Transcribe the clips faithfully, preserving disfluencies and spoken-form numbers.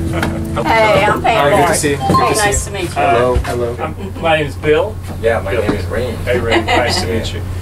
Hey, I'm paying Hi, for good it. to see you. Good Hey, to see nice you. to meet you. Hello, hello. Um, my name is Bill. Yeah, my Bill. name is Rain. Hey, Rain. Nice to meet you.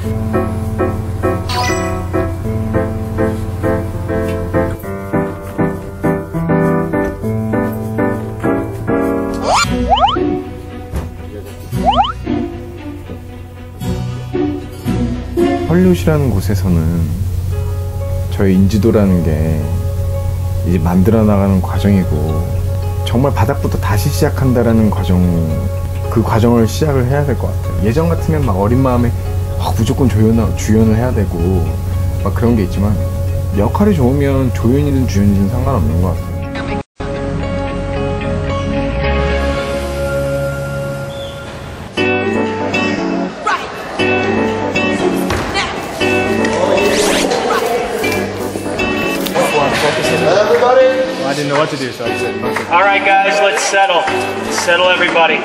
헐리우드라는 곳에서는 저희 인지도라는 게 이제 만들어 나가는 과정이고 정말 바닥부터 다시 시작한다라는 과정, 그 과정을 시작을 해야 될 것 같아요. 예전 같으면 막 어린 마음에 아, 무조건 조연, 주연을 해야 되고 막 그런 게 있지만 역할이 좋으면 조연이든 주연이든 상관없는 것 같아요. I didn't know what to do, so I said, okay. All right, guys, let's settle. Let's settle everybody.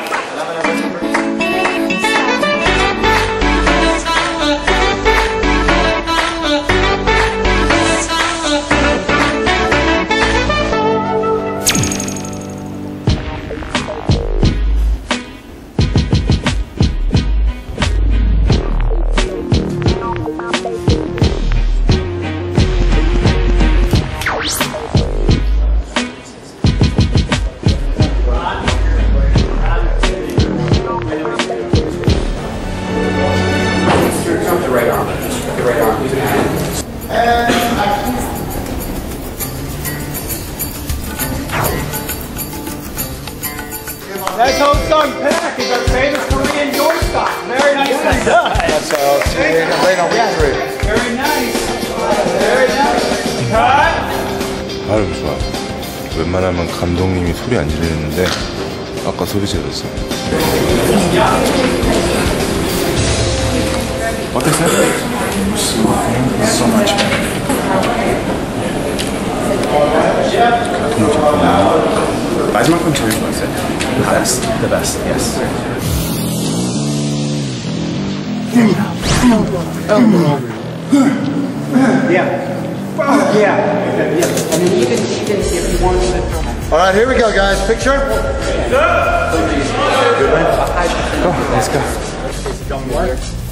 That whole song Pack is our famous Korean doorstop. Very nicely done. That's all. Right on week three. Very nice. Very nice. Cut. 아유 좋아. 웬만하면 감독님이 소리 안 지르는데 아까 소리 질렀어. 어땠어요? So much better. 너무 좋구나. 마지막 건 제일 좋았어요. The best, the best, yes. Yeah. Oh, yeah. I mean, even, even if you want to... All right, here we go, guys. Picture. Go, let's go.